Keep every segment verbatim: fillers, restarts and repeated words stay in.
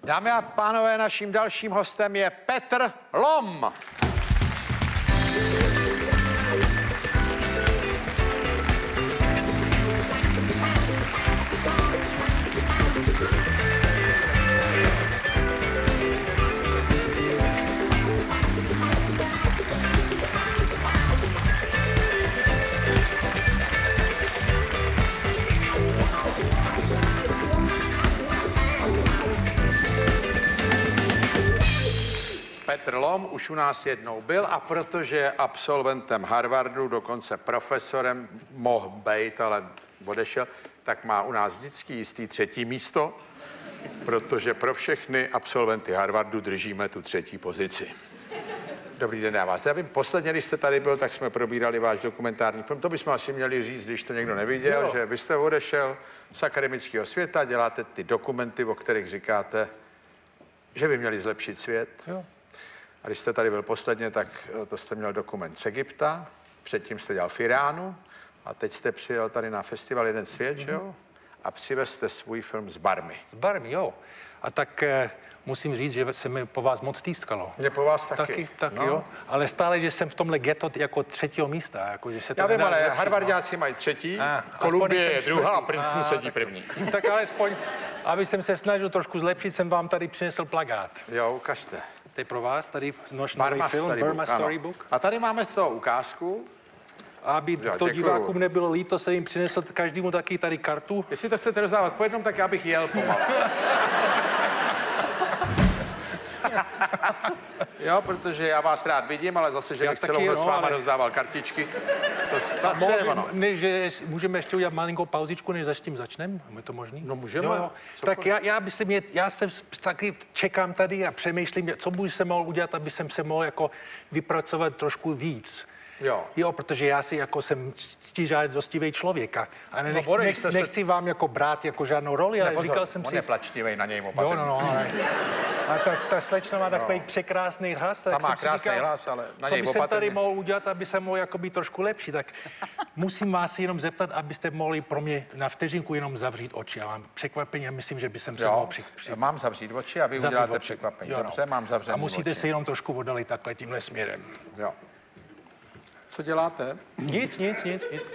Dámy a pánové, naším dalším hostem je Petr Lom. Petr Lom už u nás jednou byl a protože je absolventem Harvardu, dokonce profesorem mohl být, ale odešel, tak má u nás vždycky jistý třetí místo, protože pro všechny absolventy Harvardu držíme tu třetí pozici. Dobrý den, já vás zdravím. Posledně, když jste tady byl, tak jsme probírali váš dokumentární film. To bychom asi měli říct, když to někdo neviděl, jo. Že vy jste odešel z akademického světa, děláte ty dokumenty, o kterých říkáte, že by měli zlepšit svět. Jo. A když jste tady byl posledně, tak to jste měl dokument z Egypta, předtím jste dělal v Iránu a teď jste přijel tady na festival Jeden svět, mm-hmm. jo? A přivezte svůj film z Barmy. Z Barmy, jo. A tak eh, musím říct, že se mi po vás moc týskalo. Mě po vás taky. Taky, taky no. Jo. Ale stále, že jsem v tomhle ghetto jako třetího místa. Jako, že se to já vím, ale zlepšit, harvardáci no. mají třetí, a, Kolumbie je druhá a Princeton sedí tak, první. Tak alespoň, aby jsem se snažil trošku zlepšit, jsem vám tady přinesl plakát. Jo, ukažte. To je pro vás, tady noš nový film, Storybook, Burma Storybook. A tady máme co, ukázku. Aby jo, to děkuju. Divákům nebylo líto, jsem jim přinesl každému taky tady kartu. Jestli to chcete rozdávat po jednom, tak já bych jel pomalu. Jo, protože já vás rád vidím, ale zase, že já bych celou noc s váma ale... rozdával kartičky. To, to, to je ono. Ne, že můžeme ještě udělat malinkou pauzičku, než za tím začneme? Je to možný? No můžeme. Jo, tak já, já, bych se mě, já jsem taky čekám tady a přemýšlím, co bych se mohl udělat, aby jsem se mohl jako vypracovat trošku víc. Jo. Jo, protože já si jako jsem ctižádostivý člověk a ne, nech, no, nech, nechci se... vám jako brát jako žádnou roli, ale pozor, říkal jsem on si... je plačtivej, na něj opatrný. Jo, no, no, ale... A ta, ta slečna má takový no. překrásný hlas. Ta má krásný říkal, hlas, ale na něj opatrný. Co by jsem tady mohl udělat, aby jsem mohl jako být trošku lepší, tak musím vás jenom zeptat, abyste mohli pro mě na vteřinku jenom zavřít oči. Já mám překvapení a myslím, že by jsem se mohl při, při... Mám zavřít oči a vy zavřít uděláte oči. Překvapení. Jo, Dobře, no. mám zavřený A musíte oči. se jenom trošku oddalit takhle tímhle směrem. Jo. Co děláte? Nic, nic, nic, nic.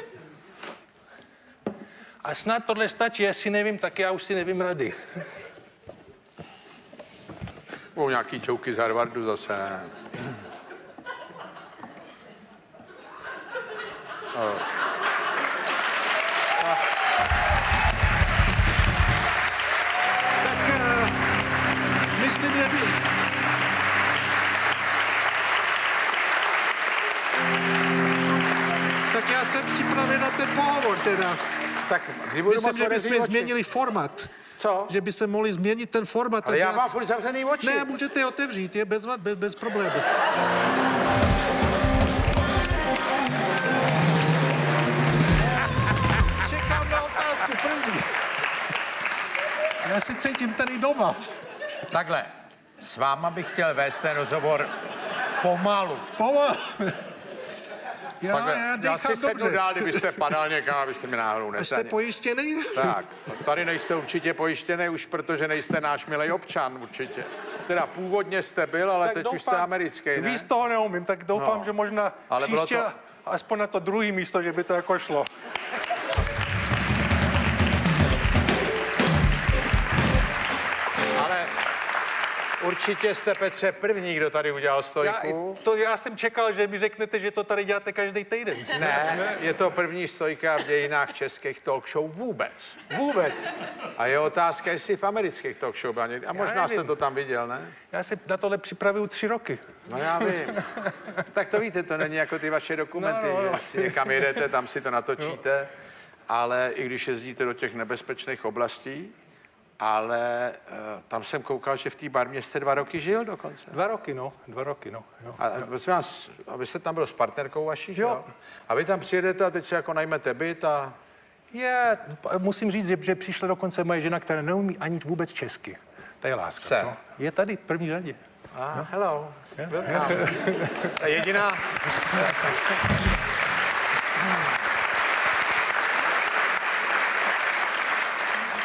A snad tohle stačí, jestli nevím, tak já už si nevím rady. Budou nějaký čouky z Harvardu zase. Oh. Tak uh, myslím, že by... Tak já jsem připraven na ten pohovor teda. Tak kdy budu myslím, že bychom změnili format. Co? Že by se mohli změnit ten format. Ale já dělat... mám furt zavřený oči. Ne, můžete je otevřít, je bez, bez, bez problémů. Čekám na otázku první. Já si cítím tady doma. Takhle, s váma bych chtěl vést ten rozhovor pomalu. Pomalu. Já, Takhle, já, já si sednu dál, kdybyste padal někam, abyste mi náhodou nesadil. Jste pojištěný? Tak, tady nejste určitě pojištěný už, protože nejste náš milej občan, určitě. Teda původně jste byl, ale tak teď doufám, už jste americký, ne? Víc toho neumím, tak doufám, no. že možná ale příště to... aspoň na to druhé místo, že by to jako šlo. Ale určitě jste, Petře, první, kdo tady udělal stojku. Já, to já jsem čekal, že mi řeknete, že to tady děláte každý týden. Ne, ne, je to první stojka v dějinách českých talk show vůbec. Vůbec. A je otázka, jestli v amerických talk show byla někdy. A možná jste to tam viděl, ne? Já si na tohle připravuju tři roky. No já vím. Tak to víte, to není jako ty vaše dokumenty, no, no, no. že si někam jedete, tam si to natočíte, no. Ale i když jezdíte do těch nebezpečných oblastí, ale uh, tam jsem koukal, že v té Barmě jste dva roky žil dokonce. Dva roky, no. Dva roky, no. Jo. A prosím vás, abyste tam byl s partnerkou vaší, že jo? A vy tam přijedete a teď si jako najmete byt a... Je, musím říct, že, že přišla dokonce moje žena, která neumí ani vůbec česky. To je láska, Se. co? Je tady v první řadě. Ah, no. Hello. Yeah. Welcome. Ta jediná...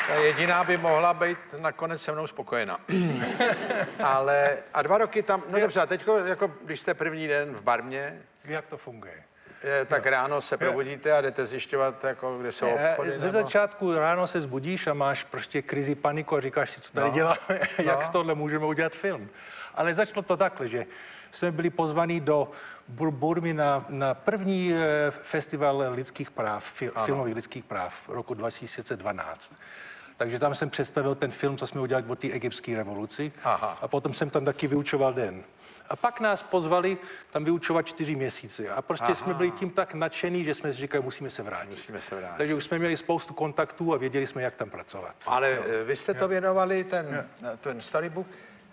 Ta jediná by mohla být nakonec se mnou spokojená. Ale a dva roky tam, no dobře, a teď, jako, když jste první den v Barmě, jak to funguje? Je, tak ráno se probudíte a jdete zjišťovat, jako, kde jsou obchody? Ze nebo... začátku ráno se zbudíš a máš prostě krizi paniku a říkáš si, co tady no. děláme, jak no. z tohle můžeme udělat film. Ale začalo to takhle, že jsme byli pozvaní do Burmy na, na první eh, festival lidských práv, fil, filmových lidských práv roku dva tisíce dvanáct. Takže tam jsem představil ten film, co jsme udělali o té egyptské revoluci. Aha. A potom jsem tam taky vyučoval den. A pak nás pozvali tam vyučovat čtyři měsíce. A prostě Aha. jsme byli tím tak nadšený, že jsme si říkali, musíme se vrátit. Musíme se vrátit. Takže už jsme měli spoustu kontaktů a věděli jsme, jak tam pracovat. Ale no. vy jste to věnovali, ten, ten storybook,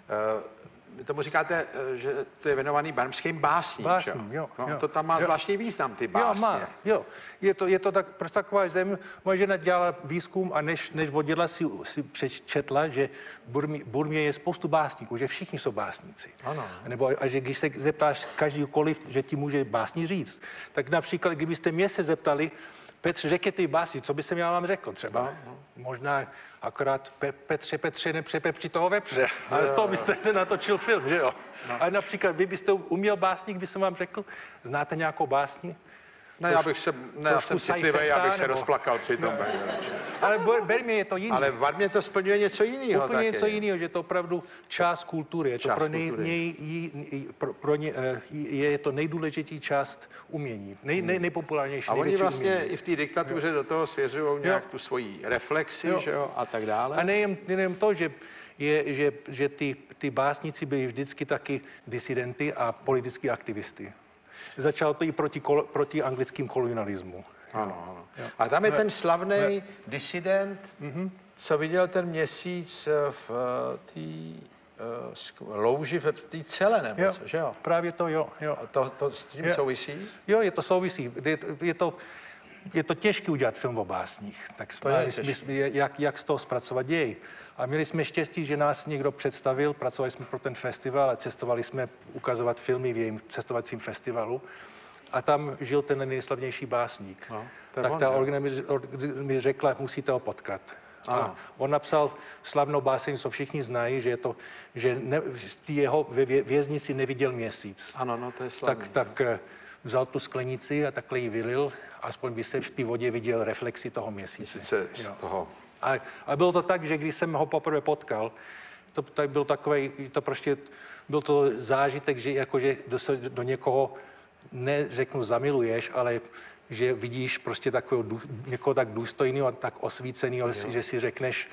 vy tomu říkáte, že to je věnovaný barmským básním, Básním, jo, no, jo. to tam má jo. zvláštní význam, ty básně. Jo, má, jo. Je to, je to tak, prostě taková zem, moje žena dělala výzkum a než, než odjela si, si přečetla, že Burmě, Burmě je spoustu básníků, že všichni jsou básníci. Ano. Nebo a že když se zeptáš každýkoliv, že ti může básní říct. Tak například, kdybyste mě se zeptali, Petře, řekněte ty básni, co by jsem já vám řekl třeba? No, no. Možná akorát Pe- Petře, Petře, nepřepepři toho vepře. Ale z toho byste nenatočil film, že jo? No. Ale například vy byste uměl básník, by jsem vám řekl, znáte nějakou básni? No já bych se, ne, já jsem citlivý, já bych se nebo... rozplakal při tom. No. Ale v Barmě je to jiný. Ale v Barmě to splňuje něco jiného. Úplně něco jiného, že to opravdu část kultury. Je to část pro, nej, kultury. nej, pro, pro ně, je to nejdůležitější část umění. Nej, nej, nejpopulárnější, A oni vlastně umění. i v té diktatuře jo. do toho svěřují nějak jo. tu svoji reflexi, jo. že jo, a tak dále. A nejen, nejen to, že, je, že, že ty, ty básníci byli vždycky taky disidenty a politický aktivisty. Začalo to i proti, kol, proti anglickým kolonialismu. Ano, ano. A tam je ten slavný disident, mm-hmm. co viděl ten měsíc v té uh, louži v té celé, nebo jo, co, že jo? Právě to, jo. jo. A to, to s tím jo. souvisí? Jo, je to souvisí. Je, je to... Je to těžké udělat film o básních, tak to je my, jak, jak z toho zpracovat děj. A měli jsme štěstí, že nás někdo představil, pracovali jsme pro ten festival a cestovali jsme ukazovat filmy v jejím cestovacím festivalu. A tam žil ten nejslavnější básník. No, tak on, ta organizace mi řekla, musíte ho potkat. Ano. A on napsal slavnou báseň, co všichni znají, že je to, že ne, jeho ve věznici neviděl měsíc. Ano, no to je slavný. Tak, tak vzal tu sklenici a takhle ji vylil, aspoň by se v té vodě viděl reflexi toho měsíce. Měsíce z toho. A, a bylo to tak, že když jsem ho poprvé potkal, to, to byl takový, to prostě, byl to zážitek, že jakože do, do někoho, neřeknu zamiluješ, ale že vidíš prostě takového, někoho tak důstojného a tak osvíceného, že si řekneš,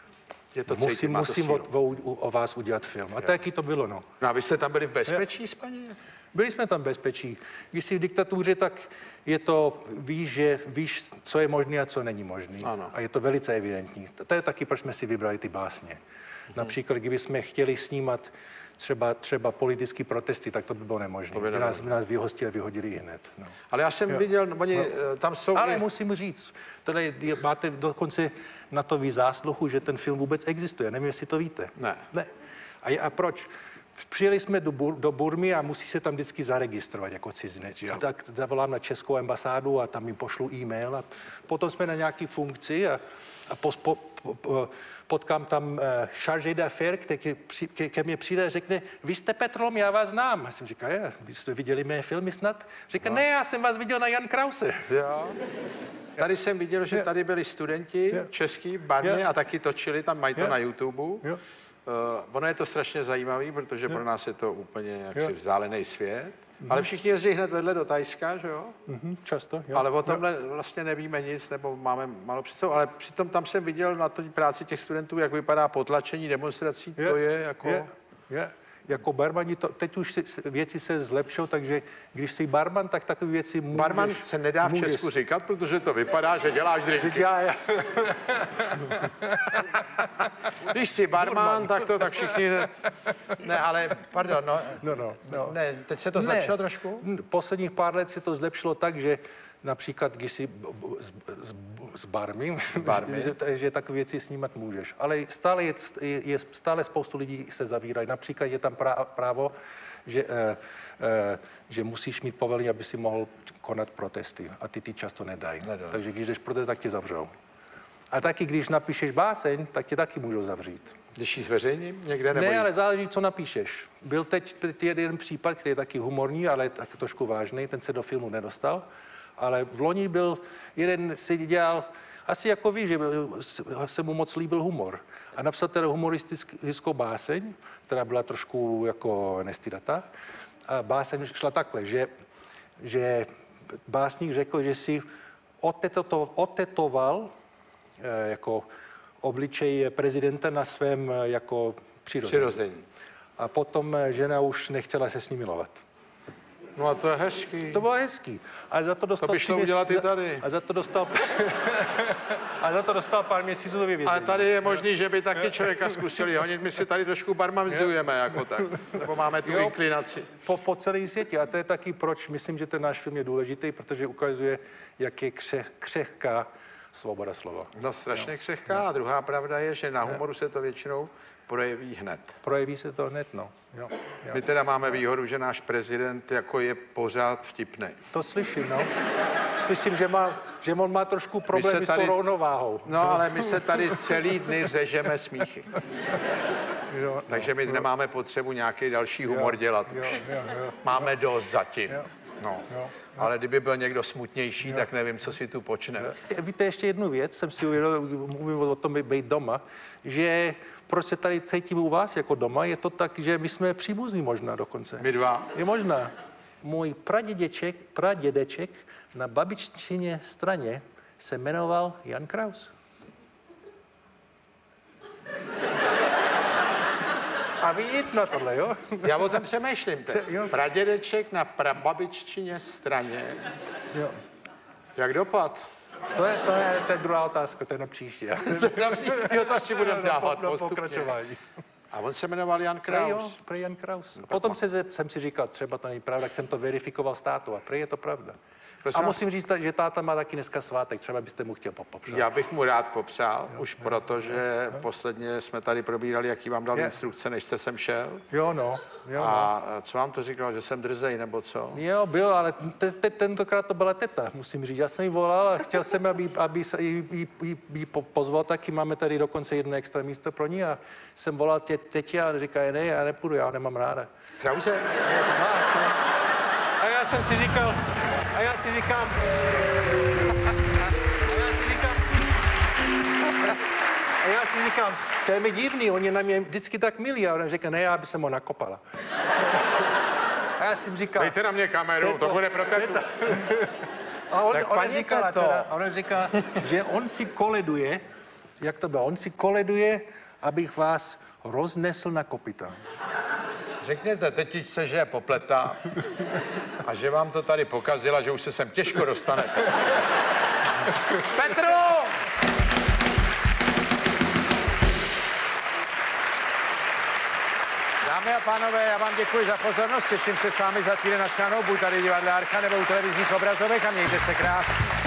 je to musím, cítit, musím o, o, o vás udělat film. A taky to bylo, no. No a vy jste tam byli v bezpečí, Spaně? Byli jsme tam v bezpečí. Když jsi v diktatuře, tak je to, víš, že víš, co je možné a co není možné. A je to velice evidentní. To je taky, proč jsme si vybrali ty básně. Hmm. Například, kdyby jsme chtěli snímat třeba, třeba politické protesty, tak to by bylo nemožné. By nás, nás vyhostili a vyhodili hned. No. Ale já jsem jo. viděl, oni no. tam jsou... Ale musím říct, tady máte dokonce na to vy zásluhu, že ten film vůbec existuje. Nevím, jestli to víte. Ne. Ne. A, a proč? Přijeli jsme do, Bur, do Burmy a musí se tam vždycky zaregistrovat jako cizinec. No. Tak zavolám na českou ambasádu a tam jim pošlu e-mail. A potom jsme na nějaký funkci a, a po, po, po, potkám tam uh, chargé d'affaires, který ke, ke mně přijde a řekne, vy jste Petrolom, já vás znám. A jsem říkal, je, vy jste viděli mé filmy snad? Říká, no. ne, já jsem vás viděl na Jan Krause. Jo. Tady jsem viděl, že tady byli studenti jo. český v Barmě a taky točili, tam mají to jo. na YouTube. Jo. Uh, ono je to strašně zajímavý, protože jo. pro nás je to úplně jaksi vzdálený svět. Mm-hmm. Ale všichni jezdí hned vedle do Thajska, že jo? Mm-hmm, často, jo. Ale o tomhle jo. vlastně nevíme nic, nebo máme málo představu. Ale přitom tam jsem viděl na té práci těch studentů, jak vypadá potlačení demonstrací. Je. To je jako... Je. Je. Jako barmani, to, teď už si, věci se zlepšou, takže když jsi barman, tak takové věci můžeš... Barman se nedá v můžeš, Česku říkat, protože to vypadá, že děláš drinky. Já, já. Když jsi barman, tak to tak všichni... Ne, ale, pardon, no... No, no, no. Ne, teď se to zlepšilo ne. trošku? Posledních pár let se to zlepšilo tak, že například, když si z, z, z barmy, že, že takové věci snímat můžeš. Ale stále je, je stále spoustu lidí se zavírají. Například je tam právo, že, eh, eh, že musíš mít povolení, aby si mohl konat protesty. A ty ty často nedají. Nedaj. Takže když jdeš protest, tak tě zavřou. A taky, když napíšeš báseň, tak tě taky můžou zavřít. Když ji zveřejním někde nebo Ne, jí... ale záleží, co napíšeš. Byl teď, teď jeden případ, který je taky humorní, ale taky trošku vážný, ten se do filmu nedostal. Ale v loni byl jeden, si dělal, asi jako ví, že se mu moc líbil humor. A napsal teda humoristickou báseň, která byla trošku jako nestydatá. A báseň šla takhle, že, že básník řekl, že si oteto, otetoval eh, jako obličej prezidenta na svém eh, jako přirození. Přirození. A potom eh, žena už nechtěla se s ním milovat. No a to je hezký. To bylo hezký. A za to dostal... To by šlo udělat i tady. A za to dostal... a za to dostal pár měsíců do vyvězení. Ale tady je možný, že by taky člověka zkusili honit. My si tady trošku barmamizujeme jako tak. Nebo máme tu Jo. inklinaci. Po, po celém světě. A to je taky proč myslím, že ten náš film je důležitý, protože ukazuje, jak je kře, křehká svoboda slova. No strašně křehká. A druhá pravda je, že na humoru se to většinou projeví hned. Projeví se to hned, no. Jo, jo. My teda máme výhodu, že náš prezident jako je pořád vtipnej. To slyším, no. Slyším, že, má, že on má trošku problémy tady- s tou rovnováhou. No, ale my se tady celý dny řežeme smíchy. Jo, no, Takže my nemáme potřebu nějaký další humor dělat jo, už. jo, jo. Máme dost zatím. No. Jo. Ale kdyby byl někdo smutnější, tak nevím, co si tu počne. Víte, ještě jednu věc, jsem si uvědomil, mluvím o tom být doma, že proč se tady cítím u vás jako doma, je to tak, že my jsme příbuzní možná dokonce. My dva. Je možná. Můj pradědeček, pradědeček na babiččině straně se jmenoval Jan Kraus. A vy nic na tohle, jo? Já o tom přemýšlím. Pře- jo. Pradědeček na prababiččině straně. Jo. Jak dopad? To je, to je, to je druhá otázka, to je na příště. Jo, to si budeme dávat Na postupně. pokračování. A on se jmenoval Jan Prej, jo, Kraus. prej Jan Kraus. Potom se, jsem si říkal, třeba to není pravda, tak jsem to verifikoval s tátou a prej je to pravda. Prosím A vás. musím říct, že táta má taky dneska svátek, třeba byste mu chtěl popřát. Já bych mu rád popřál, už proto, že posledně jsme tady probírali, jaký vám dal Je. instrukce, než jste sem šel. Jo, no. Jo, no. A co vám to říkal, že jsem drzej, nebo co? Jo, byl, ale te, te, tentokrát to byla teta, musím říct. Já jsem jí volal a chtěl jsem, aby, aby se jí, jí, jí, jí po- pozval taky. Máme tady dokonce jedno extra místo pro ní a jsem volal tě, tetě a říká, ne, já nepůjdu, já ho nemám ráda. Krause? A já jsem si říkal, a já si říkám, a já si říkám, a já si říkám, to je mi divný, on je na mě vždycky tak milý. A on říká, ne, já by jsem ho nakopala. A já jsem říkal, Dejte na mě kameru, Teto, to bude pro tetu. a on, Tak ona paní říkala, Teto. teda, ona říká, že on si koleduje, jak to bylo, on si koleduje, abych vás roznesl na kopyta. Řekněte tetičce, že je popletá a že vám to tady pokazila, že už se sem těžko dostane. Petro! Dámy a pánové, já vám děkuji za pozornost, těším se s vámi za týden na shledanou, buď tady divadle Archa nebo u televizních obrazovek a mějte se krásně.